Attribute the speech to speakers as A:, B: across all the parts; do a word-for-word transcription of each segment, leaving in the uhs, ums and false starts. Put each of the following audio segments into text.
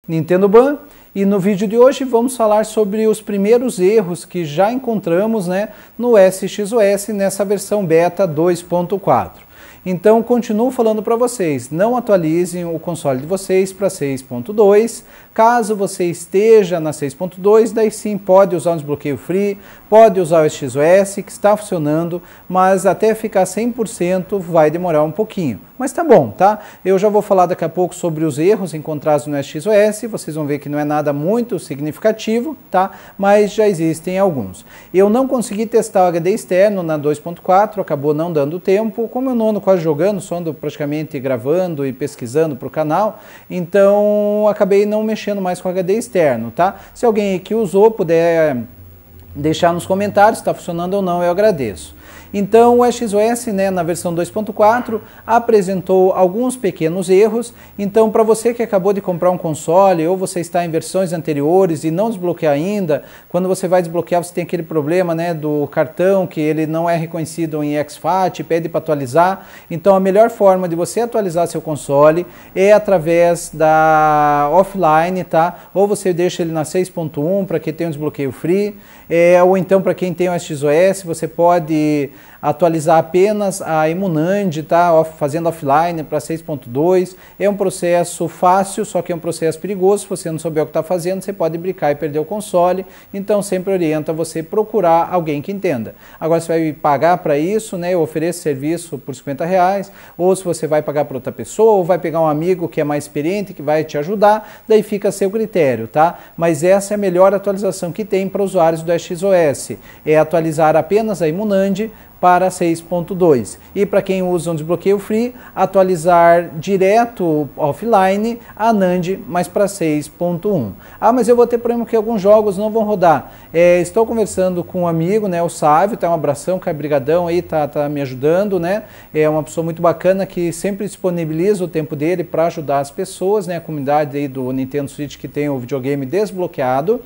A: Nintendo Ban, e no vídeo de hoje vamos falar sobre os primeiros erros que já encontramos, né, no S X O S nessa versão beta dois ponto quatro. Então, continuo falando para vocês, não atualizem o console de vocês para seis ponto dois. Caso você esteja na seis ponto dois, daí sim pode usar um desbloqueio free, pode usar o S X O S que está funcionando, mas até ficar cem por cento vai demorar um pouquinho. Mas tá bom, tá? Eu já vou falar daqui a pouco sobre os erros encontrados no S X O S, vocês vão ver que não é nada muito significativo, tá? Mas já existem alguns. Eu não consegui testar o H D externo na dois ponto quatro, acabou não dando tempo, como eu não ando quase jogando, só ando praticamente gravando e pesquisando para o canal, então acabei não mexendo mais com o H D externo, tá? Se alguém aí que usou puder deixar nos comentários se está funcionando ou não, eu agradeço. Então o S X O S, né, na versão dois ponto quatro apresentou alguns pequenos erros. Então, para você que acabou de comprar um console ou você está em versões anteriores e não desbloquear ainda, quando você vai desbloquear você tem aquele problema, né, do cartão que ele não é reconhecido em X FAT, pede para atualizar. Então a melhor forma de você atualizar seu console é através da offline, tá? Ou você deixa ele na seis ponto um para quem tem um desbloqueio free, é, ou então para quem tem o S X O S você pode atualizar apenas a Emunand, tá? Fazendo offline para seis ponto dois. É um processo fácil, só que é um processo perigoso. Se você não souber o que está fazendo, você pode brincar e perder o console. Então sempre orienta você procurar alguém que entenda. Agora você vai pagar para isso, né? Eu ofereço serviço por cinquenta reais, ou se você vai pagar para outra pessoa, ou vai pegar um amigo que é mais experiente, que vai te ajudar, daí fica a seu critério, tá? Mas essa é a melhor atualização que tem para usuários do S X O S. É atualizar apenas a Emunand para seis ponto dois. E para quem usa um desbloqueio free, atualizar direto offline a NAND, mas para seis ponto um. Ah, mas eu vou ter problema que alguns jogos não vão rodar. É, estou conversando com um amigo, né, o Sávio, tá, um abração, Caio Brigadão aí, tá, tá me ajudando, né? É uma pessoa muito bacana que sempre disponibiliza o tempo dele para ajudar as pessoas, né? A comunidade aí do Nintendo Switch que tem o videogame desbloqueado.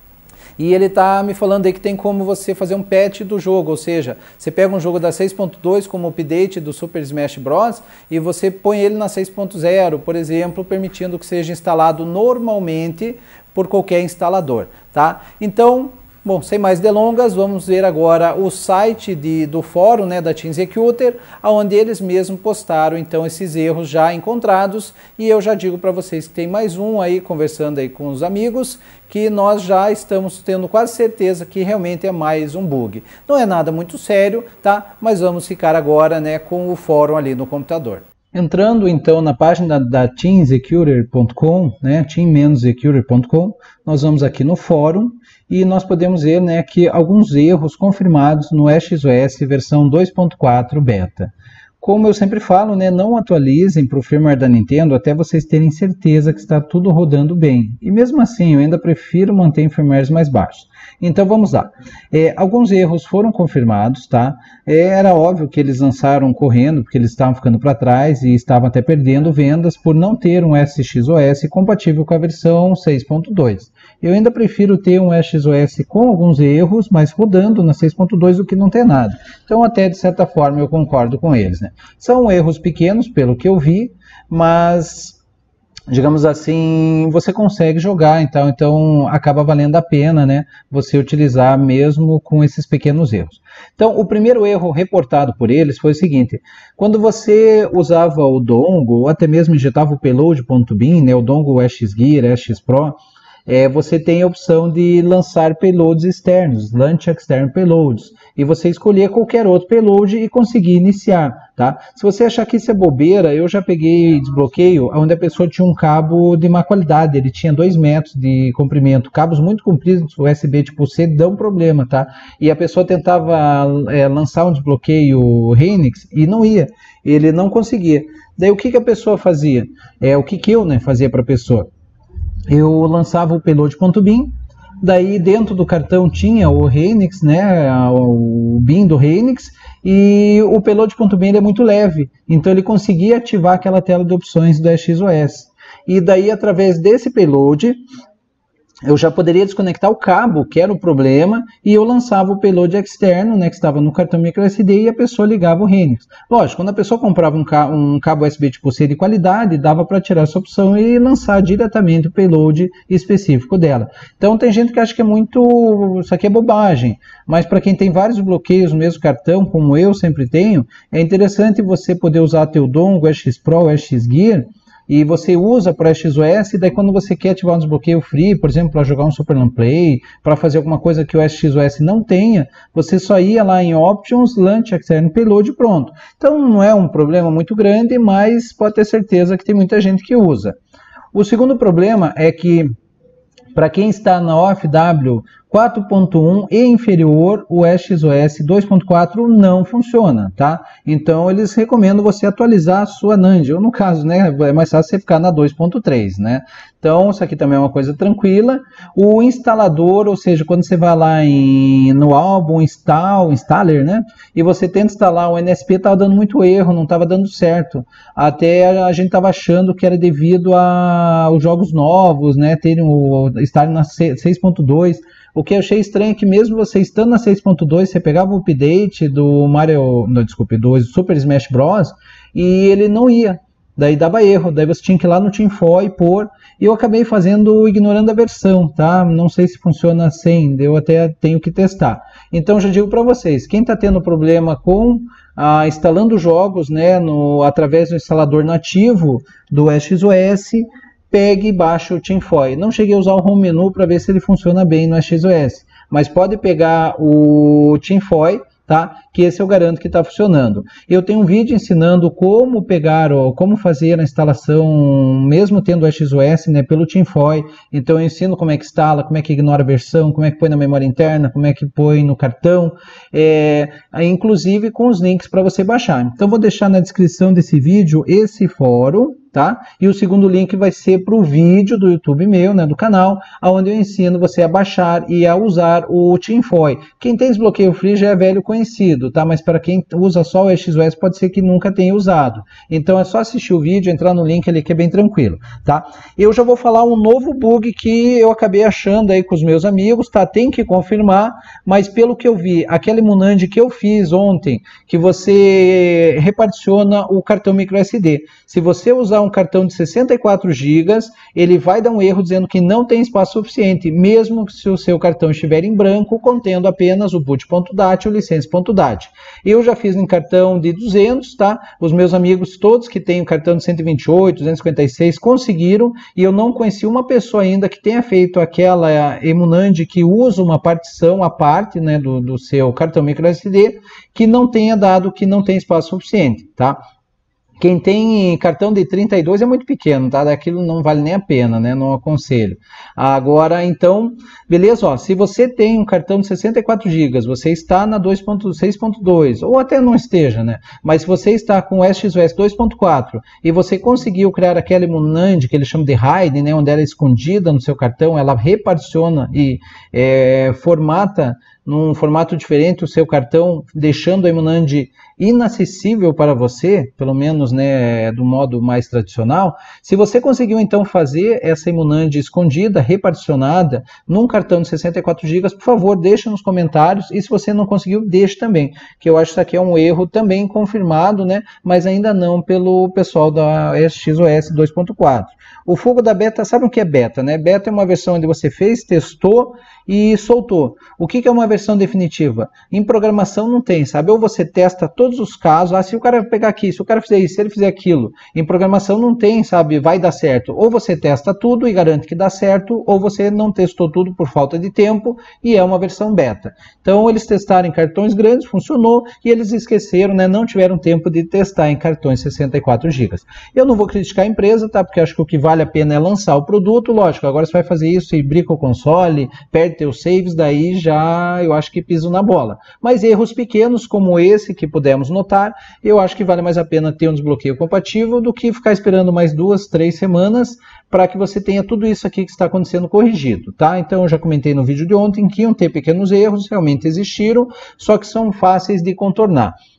A: E ele está me falando aí que tem como você fazer um patch do jogo, ou seja, você pega um jogo da seis ponto dois como update do Super Smash Bros. E você põe ele na seis ponto zero, por exemplo, permitindo que seja instalado normalmente por qualquer instalador, tá? Então, bom, sem mais delongas, vamos ver agora o site de, do fórum, né, da TeamSecurity, onde eles mesmos postaram então esses erros já encontrados, e eu já digo para vocês que tem mais um aí, conversando aí com os amigos, que nós já estamos tendo quase certeza que realmente é mais um bug. Não é nada muito sério, tá? Mas vamos ficar agora, né, com o fórum ali no computador. Entrando então na página da team security ponto com, né, team security ponto com, nós vamos aqui no fórum e nós podemos ver, né, que alguns erros confirmados no S X O S versão dois ponto quatro beta. Como eu sempre falo, né, não atualizem para o firmware da Nintendo até vocês terem certeza que está tudo rodando bem. E mesmo assim, eu ainda prefiro manter em firmwares mais baixos. Então vamos lá. É, alguns erros foram confirmados, tá? É, era óbvio que eles lançaram correndo, porque eles estavam ficando para trás e estavam até perdendo vendas por não ter um S X O S compatível com a versão seis ponto dois. Eu ainda prefiro ter um S X O S com alguns erros, mas rodando na seis ponto dois do que não ter nada. Então até de certa forma eu concordo com eles, né? São erros pequenos, pelo que eu vi, mas, digamos assim, você consegue jogar, então, então acaba valendo a pena, né, você utilizar mesmo com esses pequenos erros. Então, o primeiro erro reportado por eles foi o seguinte: quando você usava o dongle, ou até mesmo injetava o payload.bin, né, o dongle S X Gear, S X Pro, É, você tem a opção de lançar payloads externos, Launch External Payloads, e você escolher qualquer outro payload e conseguir iniciar, tá? Se você achar que isso é bobeira, eu já peguei desbloqueio onde a pessoa tinha um cabo de má qualidade, ele tinha dois metros de comprimento, cabos muito compridos, U S B tipo C, dão problema, tá? E a pessoa tentava é, lançar um desbloqueio Hynix e não ia, ele não conseguia. Daí o que, que a pessoa fazia? É, o que, que eu, né, fazia para a pessoa? Eu lançava o payload.bin, daí dentro do cartão tinha o Hynix, né, o bin do Hynix, e o payload.bin é muito leve, então ele conseguia ativar aquela tela de opções do S X O S. E daí através desse payload eu já poderia desconectar o cabo, que era o problema, e eu lançava o payload externo, né, que estava no cartão microSD, e a pessoa ligava o Hynix. Lógico, quando a pessoa comprava um, ca um cabo U S B tipo C de qualidade, dava para tirar essa opção e lançar diretamente o payload específico dela. Então tem gente que acha que é muito, isso aqui é bobagem, mas para quem tem vários bloqueios no mesmo cartão, como eu sempre tenho, é interessante você poder usar teu dongle, o X Pro, o X Gear, e você usa para X O S, e daí quando você quer ativar um desbloqueio free, por exemplo, para jogar um Super LAN Play, para fazer alguma coisa que o X O S não tenha, você só ia lá em Options, Launch External Payload e pronto. Então não é um problema muito grande, mas pode ter certeza que tem muita gente que usa. O segundo problema é que, para quem está na O F W quatro ponto um e inferior, o X O S dois ponto quatro não funciona, tá? Então eles recomendam você atualizar a sua NAND, ou no caso, né, é mais fácil você ficar na dois ponto três, né? Então isso aqui também é uma coisa tranquila. O instalador, ou seja, quando você vai lá em, no álbum install, installer, né, e você tenta instalar o N S P, estava dando muito erro, não estava dando certo. Até a gente estava achando que era devido aos jogos novos, né, terem o, estarem na seis ponto dois. O que eu achei estranho é que mesmo você estando na seis ponto dois, você pegava o update do Mario, não, desculpe, do Super Smash Bros. E ele não ia. Daí dava erro, daí você tinha que ir lá no TeamFoil e pôr, e eu acabei fazendo, ignorando a versão, tá? Não sei se funciona sem, eu até tenho que testar. Então já digo para vocês, quem está tendo problema com ah, instalando jogos, né, no, através do instalador nativo do X O S, pegue e baixe o TeamFoil. Não cheguei a usar o Home Menu para ver se ele funciona bem no X O S, mas pode pegar o TeamFoil, tá? Que esse eu garanto que está funcionando. Eu tenho um vídeo ensinando como pegar, ou como fazer a instalação, mesmo tendo o X O S, né, pelo TeamFoil. Então eu ensino como é que instala, como é que ignora a versão, como é que põe na memória interna, como é que põe no cartão, é, inclusive com os links para você baixar. Então vou deixar na descrição desse vídeo esse fórum, tá? E o segundo link vai ser para o vídeo do YouTube meu, né, do canal, onde eu ensino você a baixar e a usar o TeamFoil. Quem tem desbloqueio free já é velho conhecido, tá? Mas para quem usa só o X O S pode ser que nunca tenha usado. Então é só assistir o vídeo, entrar no link ali que é bem tranquilo, tá? Eu já vou falar um novo bug que eu acabei achando aí com os meus amigos, tá? Tem que confirmar, mas pelo que eu vi, aquela Emunand que eu fiz ontem, que você reparticiona o cartão microSD. Se você usar um cartão de sessenta e quatro gigas, ele vai dar um erro dizendo que não tem espaço suficiente, mesmo se o seu cartão estiver em branco, contendo apenas o boot.dat e o license.dat. Eu já fiz em cartão de duzentos, tá? Os meus amigos todos que têm o cartão de cento e vinte e oito, duzentos e cinquenta e seis conseguiram, e eu não conheci uma pessoa ainda que tenha feito aquela Emunand que usa uma partição à parte, né, do, do seu cartão microSD, que não tenha dado que não tem espaço suficiente, tá? Quem tem cartão de trinta e dois é muito pequeno, tá? Daquilo não vale nem a pena, né? Não aconselho. Agora, então, beleza, ó, se você tem um cartão de sessenta e quatro gigas, você está na seis ponto dois, ou até não esteja, né? Mas se você está com o X O S dois ponto quatro e você conseguiu criar aquela Emunand, que eles chamam de hide, né? Onde ela é escondida no seu cartão, ela reparticiona e é, formata num formato diferente o seu cartão, deixando a Emunand inacessível para você, pelo menos, né, do modo mais tradicional. Se você conseguiu então fazer essa Emunand escondida, reparticionada, num cartão de sessenta e quatro gigas, por favor, deixe nos comentários, e se você não conseguiu, deixe também, que eu acho que isso aqui é um erro também confirmado, né, mas ainda não pelo pessoal da X O S dois ponto quatro. O fogo da beta, sabe o que é beta, né? Beta é uma versão onde você fez, testou e soltou. O que é uma versão definitiva? Em programação não tem, sabe? Ou você testa todos os casos, ah, se o cara pegar aqui, se o cara fizer isso, se ele fizer aquilo. Em programação não tem, sabe? Vai dar certo. Ou você testa tudo e garante que dá certo, ou você não testou tudo por falta de tempo e é uma versão beta. Então eles testaram em cartões grandes, funcionou, e eles esqueceram, né? Não tiveram tempo de testar em cartões sessenta e quatro gigas. Eu não vou criticar a empresa, tá? Porque acho que o que vale a pena é lançar o produto, lógico. Agora você vai fazer isso e brinca o console, perde teus saves, daí já eu acho que piso na bola. Mas erros pequenos como esse que pudemos notar, eu acho que vale mais a pena ter um desbloqueio compatível do que ficar esperando mais duas, três semanas para que você tenha tudo isso aqui que está acontecendo corrigido, tá? Então eu já comentei no vídeo de ontem que iam ter pequenos erros, realmente existiram, só que são fáceis de contornar.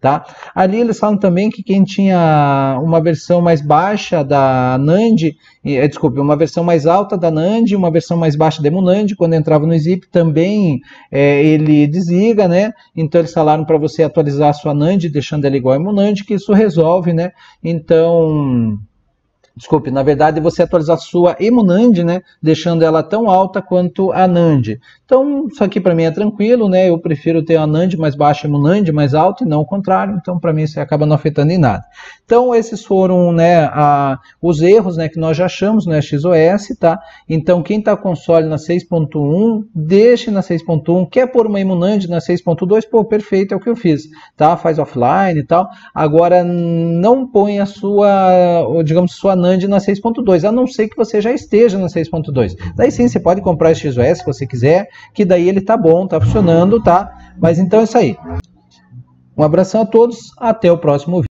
A: Tá? Ali eles falam também que quem tinha uma versão mais baixa da NAND, eh, desculpe, uma versão mais alta da NAND, uma versão mais baixa da EmuNAND, quando entrava no zip também eh, ele desliga, né? Então eles falaram para você atualizar a sua NAND, deixando ela igual a EmuNAND, que isso resolve, né? Então... Desculpe, na verdade você atualizar a sua EmuNAND, né, deixando ela tão alta quanto a NAND. Então, isso aqui para mim é tranquilo, né, eu prefiro ter a NAND mais baixa e a EmuNAND mais alta e não o contrário, então para mim isso acaba não afetando em nada. Então, esses foram, né, a, os erros, né, que nós já achamos no X O S, tá? Então, quem está com console na seis ponto um, deixe na seis ponto um, quer pôr uma EmuNAND na seis ponto dois, pô, perfeito, é o que eu fiz, tá? Faz offline e tal. Agora, não põe a sua, digamos, sua NAND na seis ponto dois, a não ser que você já esteja na seis ponto dois. Daí sim, você pode comprar esse X O S se você quiser, que daí ele tá bom, tá funcionando, tá? Mas então é isso aí. Um abração a todos, até o próximo vídeo.